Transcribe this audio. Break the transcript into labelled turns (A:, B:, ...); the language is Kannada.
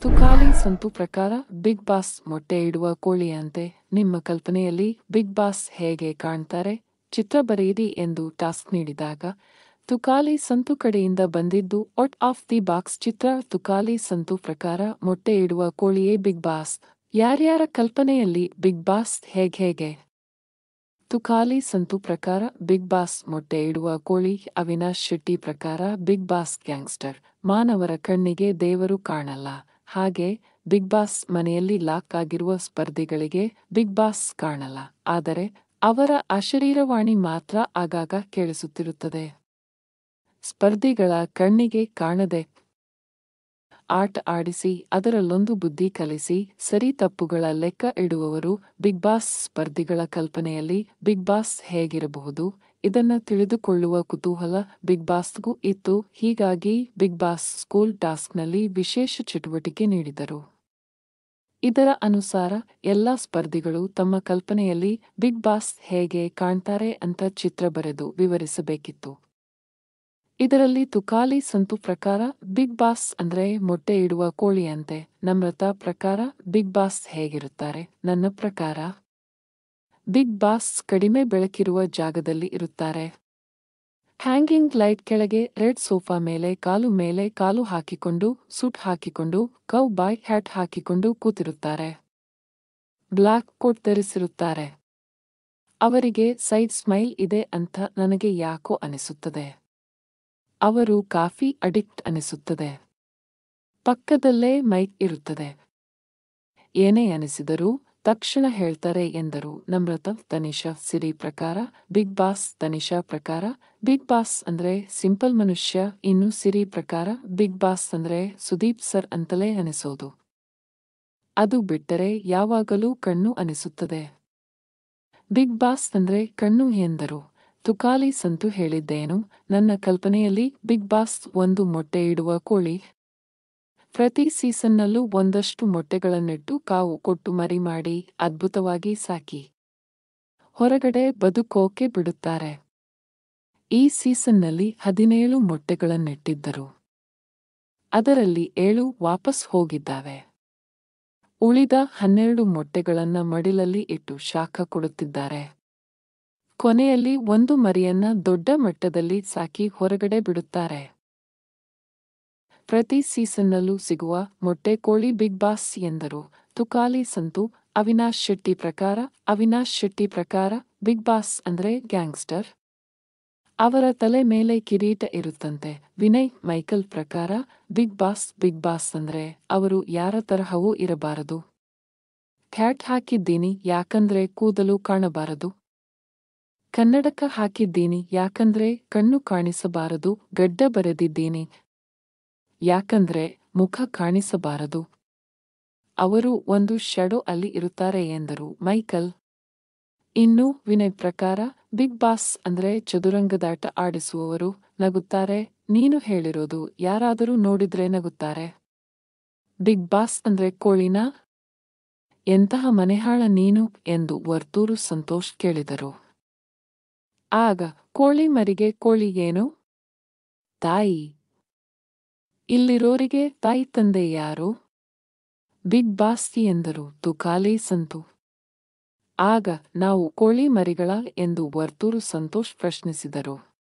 A: ತುಕಾಲಿ ಸಂತು ಪ್ರಕಾರ ಬಿಗ್ ಬಾಸ್ ಮೊಟ್ಟೆ ಇಡುವ ಕೋಳಿಯಂತೆ ನಿಮ್ಮ ಕಲ್ಪನೆಯಲ್ಲಿ ಬಿಗ್ ಬಾಸ್ ಹೇಗೆ ಕಾಣ್ತಾರೆ ಚಿತ್ರ ಬರೆಯಿರಿ ಎಂದು ಟಾಸ್ಕ್ ನೀಡಿದಾಗ ತುಕಾಲಿ ಸಂತು ಕಡೆಯಿಂದ ಬಂದಿದ್ದು ಔಟ್ ಆಫ್ ದಿ ಬಾಕ್ಸ್ ಚಿತ್ರ. ತುಕಾಲಿ ಸಂತು ಪ್ರಕಾರ ಮೊಟ್ಟೆ ಇಡುವ ಕೋಳಿಯೇ ಬಿಗ್ ಬಾಸ್. ಯಾರ್ಯಾರ ಕಲ್ಪನೆಯಲ್ಲಿ ಬಿಗ್ ಬಾಸ್ ಹೇಗೆ? ತುಕಾಲಿ ಸಂತು ಪ್ರಕಾರ ಬಿಗ್ ಬಾಸ್ ಮೊಟ್ಟೆ ಇಡುವ ಕೋಳಿ. ಅವಿನಾಶ್ ಶೆಟ್ಟಿ ಪ್ರಕಾರ ಬಿಗ್ ಬಾಸ್ ಗ್ಯಾಂಗ್ಸ್ಟರ್. ಮಾನವರ ಕಣ್ಣಿಗೆ ದೇವರು ಕಾಣಲ್ಲ, ಹಾಗೆ ಬಿಗ್ ಬಾಸ್ ಮನೆಯಲ್ಲಿ ಲಾಕ್ ಆಗಿರುವ ಸ್ಪರ್ಧಿಗಳಿಗೆ ಬಿಗ್ ಬಾಸ್ ಕಾಣಲ್ಲ, ಆದರೆ ಅವರ ಅಶರೀರವಾಣಿ ಮಾತ್ರ ಆಗಾಗ ಕೇಳಿಸುತ್ತಿರುತ್ತದೆ. ಸ್ಪರ್ಧಿಗಳ ಕಣ್ಣಿಗೆ ಕಾಣದೆ ಆಟ ಆಡಿಸಿ ಅದರಲ್ಲೊಂದು ಬುದ್ಧಿ ಕಲಿಸಿ ಸರಿ ತಪ್ಪುಗಳ ಲೆಕ್ಕ ಇಡುವವರು ಬಿಗ್ ಬಾಸ್. ಸ್ಪರ್ಧಿಗಳ ಕಲ್ಪನೆಯಲ್ಲಿ ಬಿಗ್ ಬಾಸ್ ಹೇಗಿರಬಹುದು ಇದನ್ನ ತಿಳಿದುಕೊಳ್ಳುವ ಕುತೂಹಲ ಬಿಗ್ ಬಾಸ್ಗೂ ಇತ್ತು. ಹೀಗಾಗಿ ಬಿಗ್ ಬಾಸ್ ಸ್ಕೂಲ್ ಟಾಸ್ಕ್ನಲ್ಲಿ ವಿಶೇಷ ಚಟುವಟಿಕೆ ನೀಡಿದರು. ಇದರ ಅನುಸಾರ ಎಲ್ಲ ಸ್ಪರ್ಧಿಗಳು ತಮ್ಮ ಕಲ್ಪನೆಯಲ್ಲಿ ಬಿಗ್ ಬಾಸ್ ಹೇಗೆ ಕಾಣ್ತಾರೆ ಅಂತ ಚಿತ್ರ ಬರೆದು ವಿವರಿಸಬೇಕಿತ್ತು. ಇದರಲ್ಲಿ ತುಕಾಲಿ ಸಂತು ಪ್ರಕಾರ ಬಿಗ್ ಬಾಸ್ ಅಂದ್ರೆ ಮೊಟ್ಟೆ ಇಡುವ ಕೋಳಿಯಂತೆ. ನಮ್ರತಾ ಪ್ರಕಾರ ಬಿಗ್ ಬಾಸ್ ಹೇಗಿರುತ್ತಾರೆ? ನನ್ನ ಪ್ರಕಾರ ಬಿಗ್ ಬಾಸ್ ಕಡಿಮೆ ಬೆಳಕಿರುವ ಜಾಗದಲ್ಲಿ ಇರುತ್ತಾರೆ. ಹ್ಯಾಂಗಿಂಗ್ ಲೈಟ್ ಕೆಳಗೆ ರೆಡ್ ಸೋಫಾ ಮೇಲೆ ಕಾಲು ಹಾಕಿಕೊಂಡು ಸೂಟ್ ಹಾಕಿಕೊಂಡು ಕೌ ಬಾಯ್ ಹ್ಯಾಟ್ ಹಾಕಿಕೊಂಡು ಕೂತಿರುತ್ತಾರೆ. Block coat ಧರಿಸಿರುತ್ತಾರೆ. ಅವರಿಗೆ ಸೈಡ್ ಸ್ಮೈಲ್ ಇದೆ ಅಂತ ನನಗೆ ಯಾಕೋ ಅನಿಸುತ್ತದೆ. ಅವರು ಕಾಫಿ ಅಡಿಕ್ಟ್ ಅನಿಸುತ್ತದೆ. ಪಕ್ಕದಲ್ಲೇ ಮೈಕ್ ಇರುತ್ತದೆ. ಏನೇ ಅನಿಸಿದರೂ ತಕ್ಷಣ ಹೇಳ್ತಾರೆ ಎಂದರು ನಮ್ರತಾ. ತನಿಷಾ ಸಿರಿ ಪ್ರಕಾರ ಬಿಗ್ ಬಾಸ್. ತನಿಷಾ ಪ್ರಕಾರ ಬಿಗ್ ಬಾಸ್ ಅಂದ್ರೆ ಸಿಂಪಲ್ ಮನುಷ್ಯ. ಇನ್ನು ಸಿರಿ ಪ್ರಕಾರ ಬಿಗ್ ಬಾಸ್ ಅಂದ್ರೆ ಸುದೀಪ್ ಸರ್ ಅಂತಲೇ ಅನಿಸೋದು. ಅದು ಬಿಟ್ಟರೆ ಯಾವಾಗಲೂ ಕಣ್ಣು ಅನಿಸುತ್ತದೆ. ಬಿಗ್ ಬಾಸ್ ಅಂದ್ರೆ ಕಣ್ಣು ಎಂದರು. ತುಕಾಲಿ ಸಂತು ಹೇಳಿದ್ದೇನು? ನನ್ನ ಕಲ್ಪನೆಯಲ್ಲಿ ಬಿಗ್ ಬಾಸ್ ಒಂದು ಮೊಟ್ಟೆ ಇಡುವ ಕೋಳಿ. ಪ್ರತಿ ಸೀಸನ್ನಲ್ಲೂ ಒಂದಷ್ಟು ಮೊಟ್ಟೆಗಳನ್ನಿಟ್ಟು ಕಾವು ಕೊಟ್ಟು ಮರಿ ಮಾಡಿ ಅದ್ಭುತವಾಗಿ ಸಾಕಿ ಹೊರಗಡೆ ಬದುಕೋಕೆ ಬಿಡುತ್ತಾರೆ. ಈ ಸೀಸನ್ನಲ್ಲಿ 17 ಮೊಟ್ಟೆಗಳನ್ನಿಟ್ಟಿದ್ದರು. ಅದರಲ್ಲಿ 7 ವಾಪಸ್ ಹೋಗಿದ್ದಾವೆ. ಉಳಿದ 12 ಮೊಟ್ಟೆಗಳನ್ನ ಮಡಿಲಲ್ಲಿ ಇಟ್ಟು ಶಾಖ ಕೊಡುತ್ತಿದ್ದಾರೆ. ಕೊನೆಯಲ್ಲಿ ಒಂದು ಮರಿಯನ್ನ ದೊಡ್ಡ ಮಟ್ಟದಲ್ಲಿ ಸಾಕಿ ಹೊರಗಡೆ ಬಿಡುತ್ತಾರೆ. ಪ್ರತಿ ಸೀಸನ್ನಲ್ಲೂ ಸಿಗುವ ಮೊಟ್ಟೆ ಕೋಳಿ ಬಿಗ್ ಬಾಸ್ ಎಂದರು ತುಕಾಲಿ ಸಂತು. ಅವಿನಾಶ್ ಶೆಟ್ಟಿ ಪ್ರಕಾರ ಅವಿನಾಶ್ ಶೆಟ್ಟಿ ಪ್ರಕಾರ ಬಿಗ್ ಬಾಸ್ ಅಂದ್ರೆ ಗ್ಯಾಂಗ್ಸ್ಟರ್. ಅವರ ತಲೆ ಮೇಲೆ ಕಿರೀಟ ಇರುತ್ತಂತೆ. ವಿನಯ್ ಮೈಕಲ್ ಪ್ರಕಾರ ಬಿಗ್ ಬಾಸ್ ಅಂದ್ರೆ ಅವರು ಯಾರ ತರಹವೂ ಇರಬಾರದು. ಹ್ಯಾಟ್ ಹಾಕಿದ್ದೀನಿ ಯಾಕಂದ್ರೆ ಕೂದಲು ಕಾಣಬಾರದು. ಕನ್ನಡಕ ಹಾಕಿದ್ದೀನಿ ಯಾಕಂದ್ರೆ ಕಣ್ಣು ಕಾಣಿಸಬಾರದು. ಗಡ್ಡ ಬರೆದಿದ್ದೀನಿ ಯಾಕಂದ್ರೆ ಮುಖ ಕಾಣಿಸಬಾರದು. ಅವರು ಒಂದು ಶ್ಯಾಡೋ ಅಲ್ಲಿ ಇರುತ್ತಾರೆ ಎಂದರು ಮೈಕಲ್. ಇನ್ನು ವಿನಯ್ ಪ್ರಕಾರ ಬಿಗ್ ಬಾಸ್ ಅಂದ್ರೆ ಚದುರಂಗದಾಟ ಆಡಿಸುವವರು. ನಗುತ್ತಾರೆ. ನೀನು ಹೇಳಿರೋದು ಯಾರಾದರೂ ನೋಡಿದ್ರೆ ನಗುತ್ತಾರೆ. ಬಿಗ್ ಬಾಸ್ ಅಂದ್ರೆ ಕೋಳಿನಾ? ಎಂತಹ ಮನೆಹಾಳ ನೀನು ಎಂದು ವರ್ತೂರು ಸಂತೋಷ್ ಕೇಳಿದರು. ಆಗ ಕೋಳಿ ಮರಿಗೆ ಕೋಳಿ ಏನು? ತಾಯಿ. ಇಲ್ಲಿರೋರಿಗೆ ತಾಯಿ ತಂದೆ ಯಾರು? ಬಿಗ್ ಬಾಸ್ ಎಂದರು ತುಕಾಲಿ ಸಂತು. ಆಗ ನಾವು ಕೋಳಿ ಮರಿಗಳ ಎಂದು ವರ್ತೂರು ಸಂತೋಷ್ ಪ್ರಶ್ನಿಸಿದರು.